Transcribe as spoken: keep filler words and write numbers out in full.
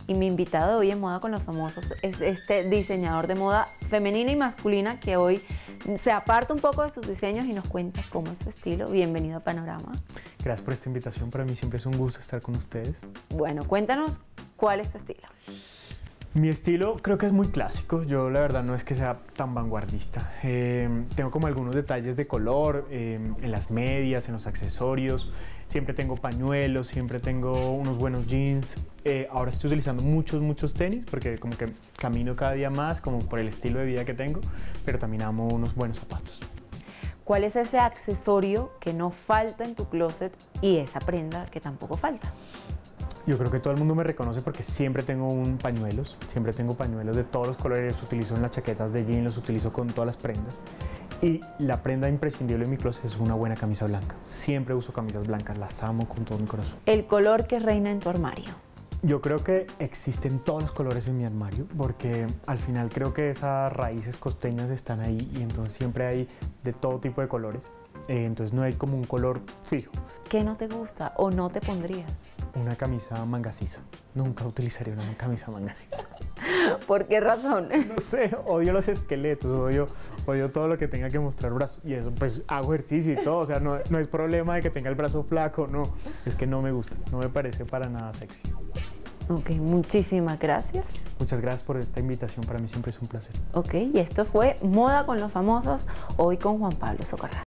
y mi invitado de hoy en Moda con los Famosos es este diseñador de moda femenina y masculina que hoy se aparta un poco de sus diseños y nos cuenta cómo es su estilo. Bienvenido a Panorama. Gracias por esta invitación, para mí siempre es un gusto estar con ustedes. Bueno, cuéntanos cuál es tu estilo. Mi estilo creo que es muy clásico, yo la verdad no es que sea tan vanguardista. Eh, tengo como algunos detalles de color eh, en las medias, en los accesorios, siempre tengo pañuelos, siempre tengo unos buenos jeans. Eh, ahora estoy utilizando muchos, muchos tenis porque como que camino cada día más, como por el estilo de vida que tengo, pero también amo unos buenos zapatos. ¿Cuál es ese accesorio que no falta en tu closet y esa prenda que tampoco falta? Yo creo que todo el mundo me reconoce porque siempre tengo un pañuelos, siempre tengo pañuelos de todos los colores, los utilizo en las chaquetas de jean, los utilizo con todas las prendas. Y la prenda imprescindible en mi closet es una buena camisa blanca. Siempre uso camisas blancas, las amo con todo mi corazón. El color que reina en tu armario. Yo creo que existen todos los colores en mi armario porque al final creo que esas raíces costeñas están ahí y entonces siempre hay de todo tipo de colores. Eh, entonces no hay como un color fijo. ¿Qué no te gusta o no te pondrías? Una camisa manga sisa. Nunca utilizaría una camisa manga sisa. ¿Por qué razón? No sé, odio los esqueletos, odio, odio todo lo que tenga que mostrar brazo. Y eso, pues hago ejercicio y todo, o sea, no, no es problema de que tenga el brazo flaco, no. Es que no me gusta, no me parece para nada sexy. Ok, muchísimas gracias. Muchas gracias por esta invitación, para mí siempre es un placer. Ok, y esto fue Moda con los Famosos, hoy con Juan Pablo Socorral.